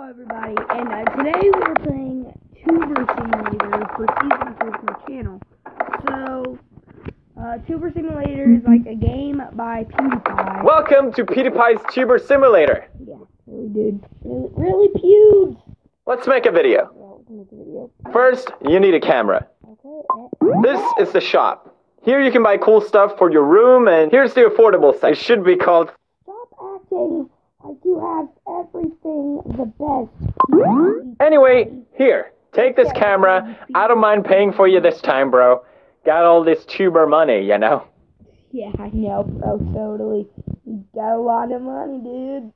everybody, and today we're playing Tuber Simulator for Season 2 of my channel. So, Tuber Simulator is like a game by PewDiePie. Welcome to PewDiePie's Tuber Simulator. Yeah, really, dude. Really Pewds. Let's make a video. Yeah, we can make a video. First, you need a camera. Okay. This is the shop. Here you can buy cool stuff for your room, and here's the affordable section. It should be called... Stop acting like you have everything the best. Anyway, here, take this camera. I don't mind paying for you this time, bro. Got all this tuber money, you know? Yeah, I know, bro, totally. You got a lot of money, dude.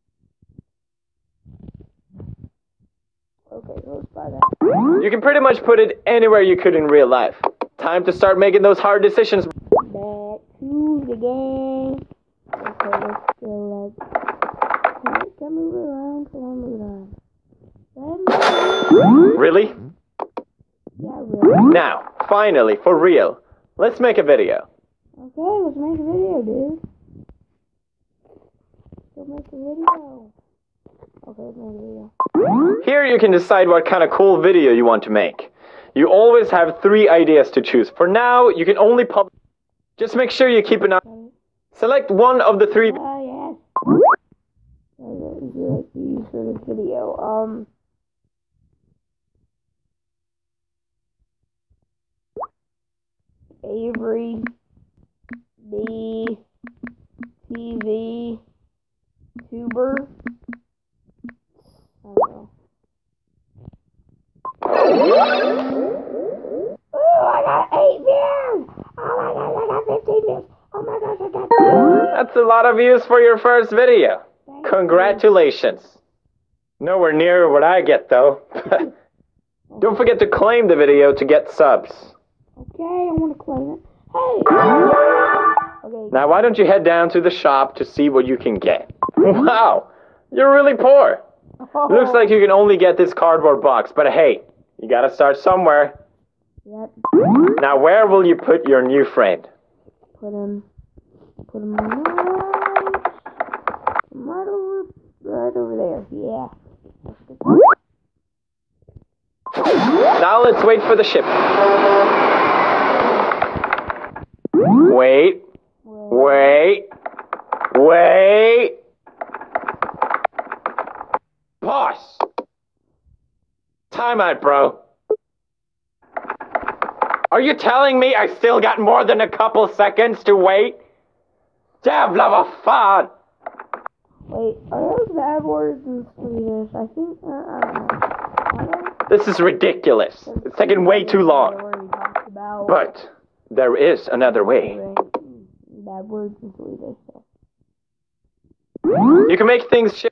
Okay, let's buy that. You can pretty much put it anywhere you could in real life. Time to start making those hard decisions. Back to the game. Okay, let's go like... Can I move it around? Can I move it around? Really? Yeah, really? Now, finally, for real, let's make a video. Okay, let's make a video, dude. Let's make a video. Okay, let's make a video. Here you can decide what kind of cool video you want to make. You always have 3 ideas to choose. For now, you can only publish. Just make sure you keep an eye. Select one of the 3. Oh, yes. What would you like to use for this video? Avery, the TV, Tuber. I don't know. Oh, I got 8 views! Oh my gosh, I got 15 views! Oh my gosh, I got... That's a lot of views for your first video. Congratulations. Nowhere near what I get, though. Don't forget to claim the video to get subs. Okay, I want to claim it. Hey! Okay. Now, why don't you head down to the shop to see what you can get? Wow, you're really poor. Looks like you can only get this cardboard box, but hey, you gotta start somewhere. Yep. Now, where will you put your new friend? Put him right over there. Yeah. Now let's wait for the ship. Wait. Boss! Time out, bro. Are you telling me I still got more than a couple seconds to wait? Jävlar vad fan! Wait, are those bad words in Swedish? I think, I don't know. This is ridiculous. It's taking way too long. But there is another way. Bad words in Swedish. You can make things ship.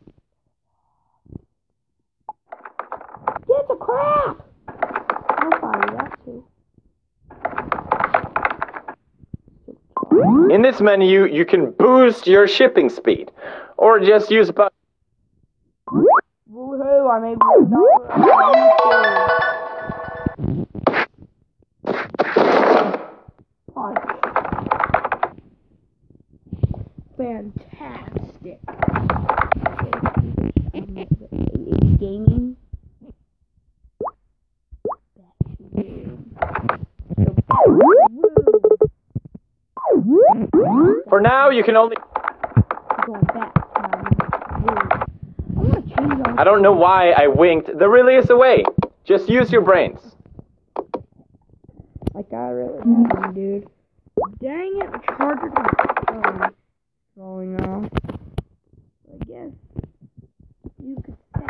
Get the crap! I'll find that too. In this menu, you can boost your shipping speed. Or just use button. Woohoo, I made fantastic. Gaming. For now, you can only... I don't know why I winked. There really is a way. Just use your brains. Like I really did, dude. Dang it, the charger is falling off. I guess you could say.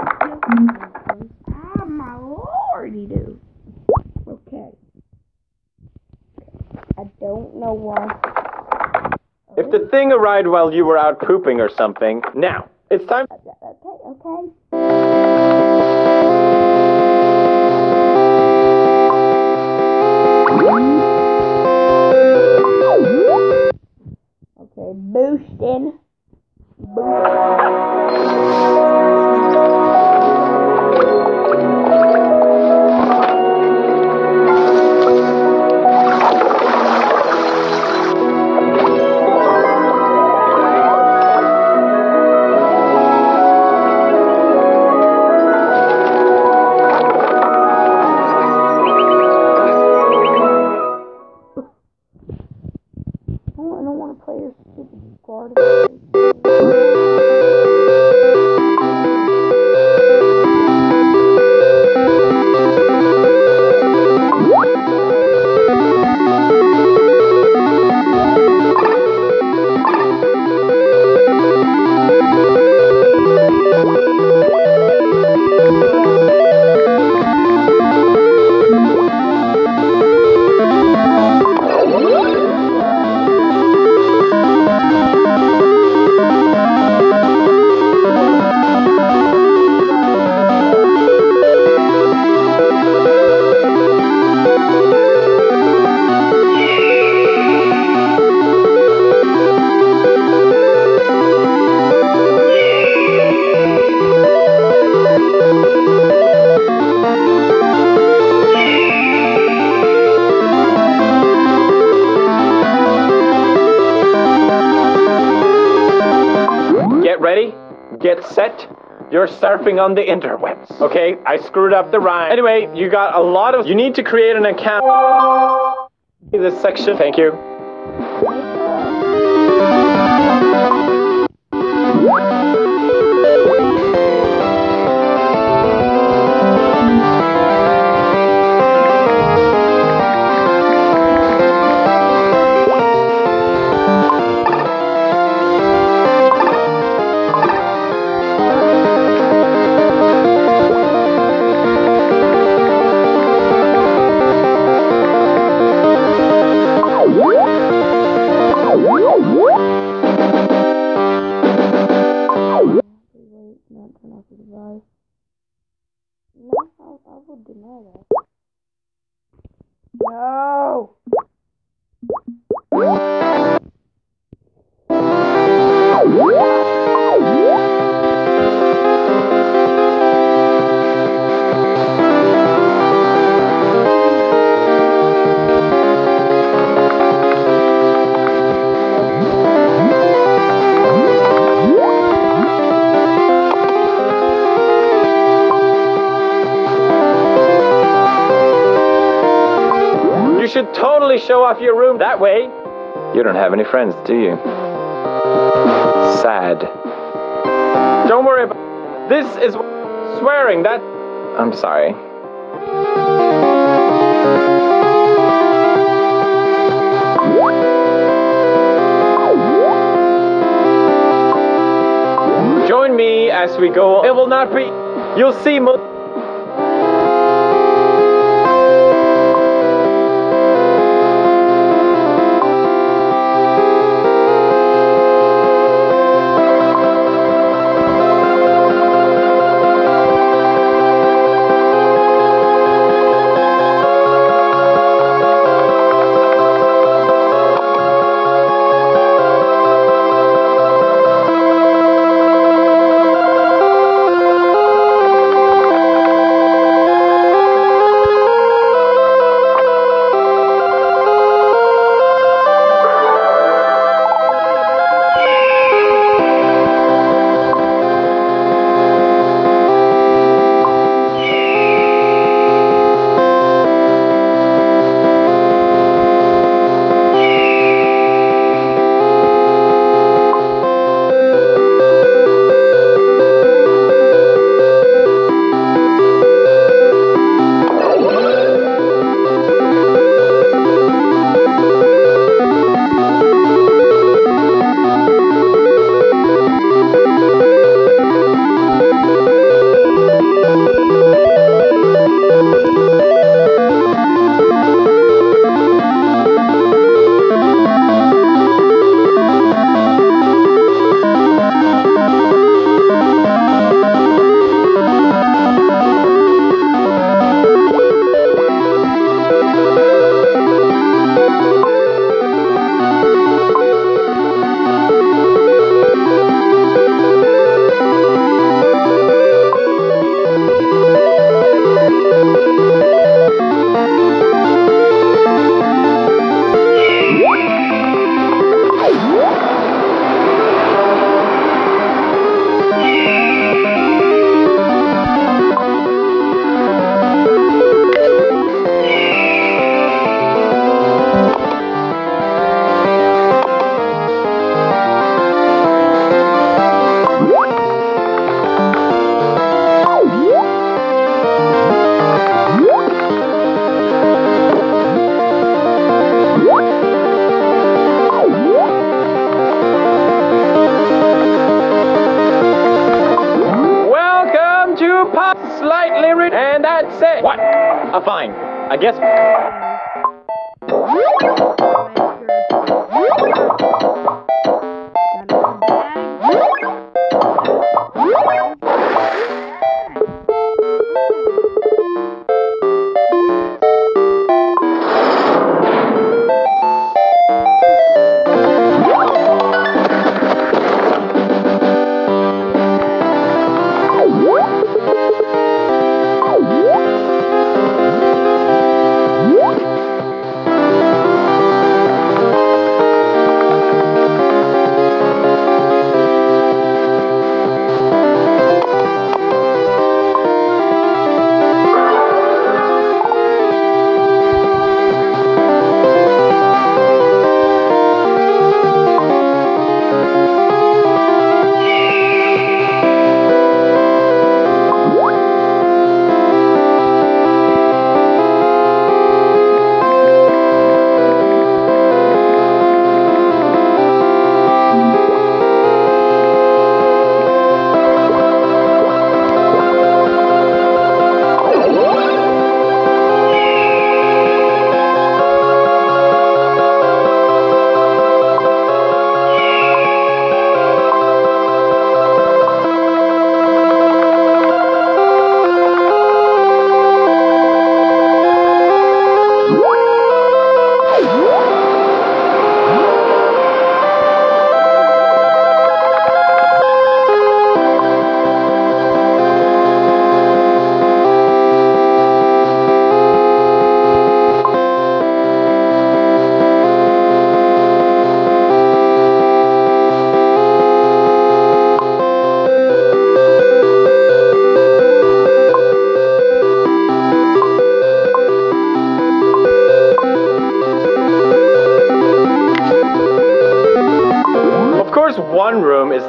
Ah, my lordy, dude. Okay. I don't know why. If the thing arrived while you were out pooping or something, now, it's time... Okay. Okay, boosting. set, you're surfing on the interwebs. Okay, I screwed up the rhyme. Anyway, you got a lot of... You need to create an account. This section, thank you. Not turn off the device. No, I would deny that. No! You should totally show off your room that way. You don't have any friends, do you? Sad. Don't worry about it. This is swearing. That... I'm sorry. Join me as we go. It will not be... You'll see... And that's it. What? Fine. I guess...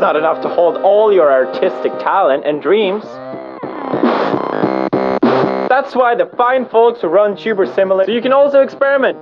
not enough to hold all your artistic talent and dreams. That's why the fine folks who run Tuber Simulator, so you can also experiment.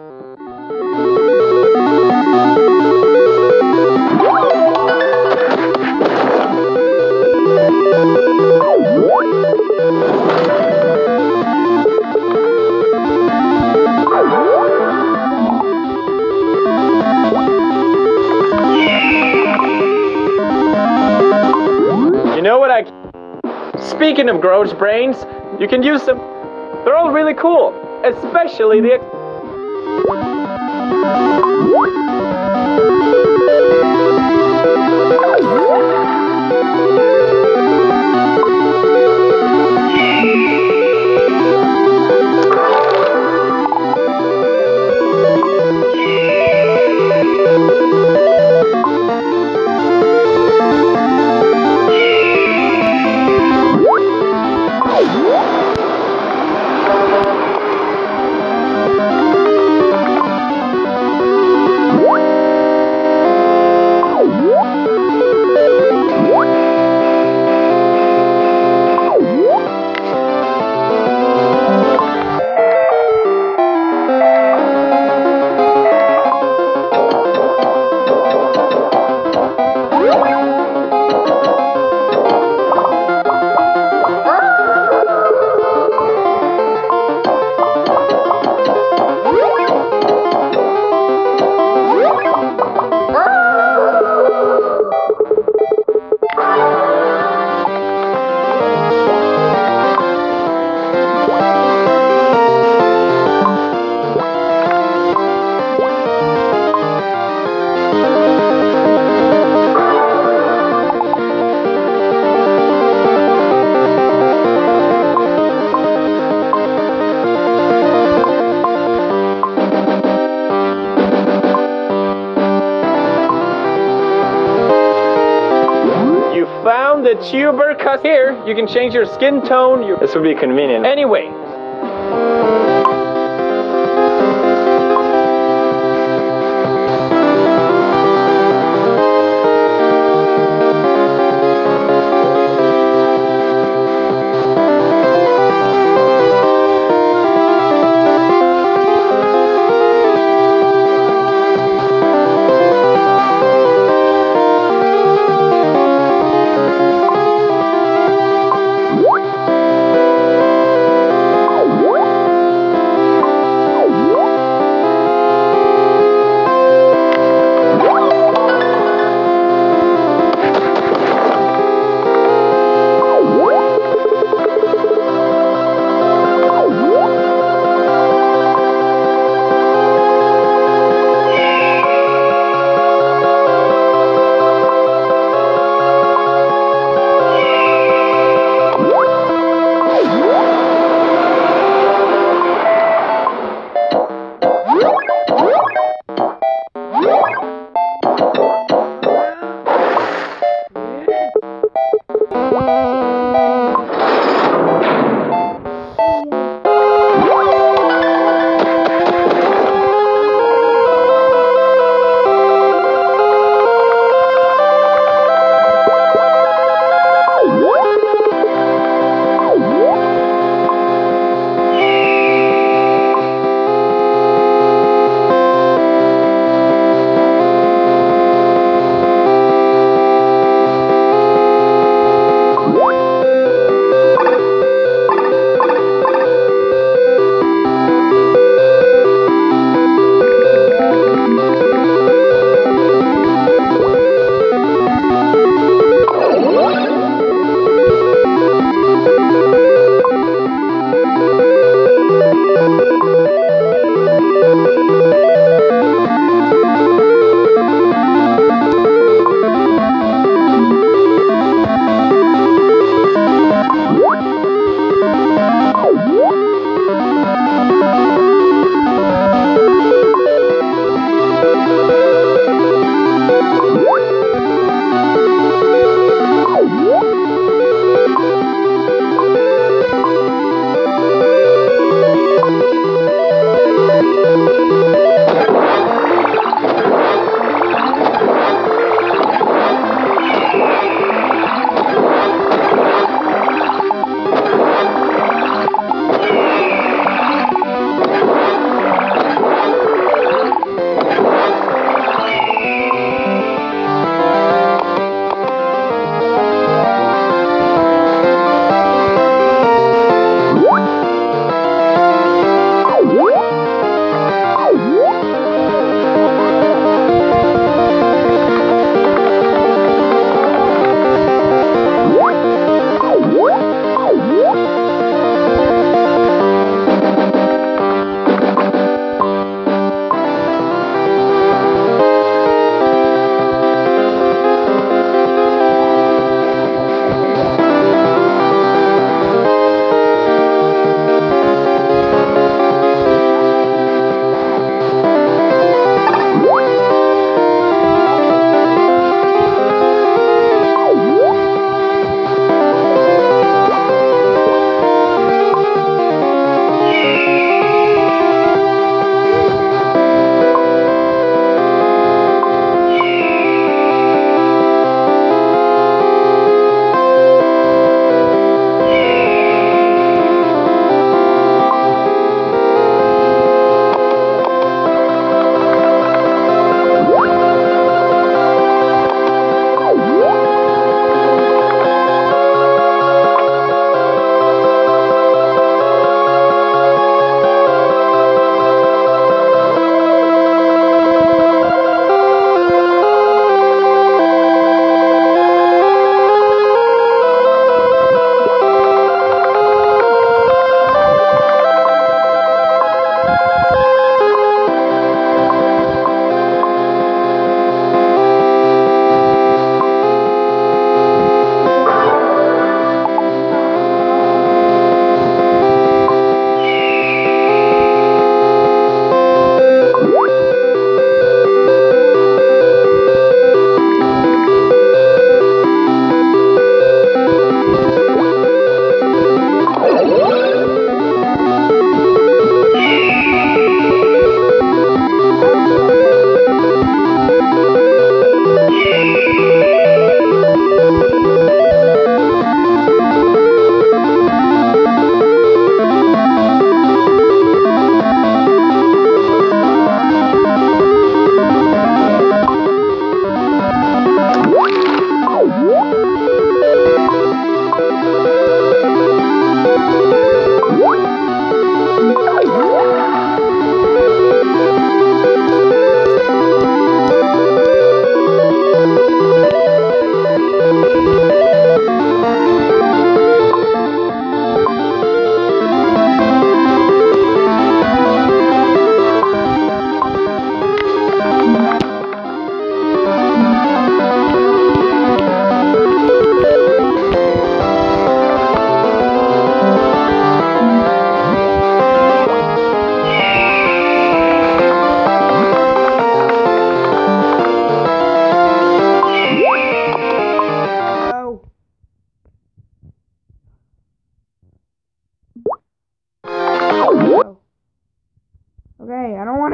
You know what Speaking of gross brains, you can use them. They're all really cool, especially the found the tuber cut here. You can change your skin tone. This would be convenient. Anyway.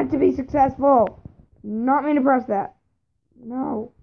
want it to be successful. Not mean to press that. No.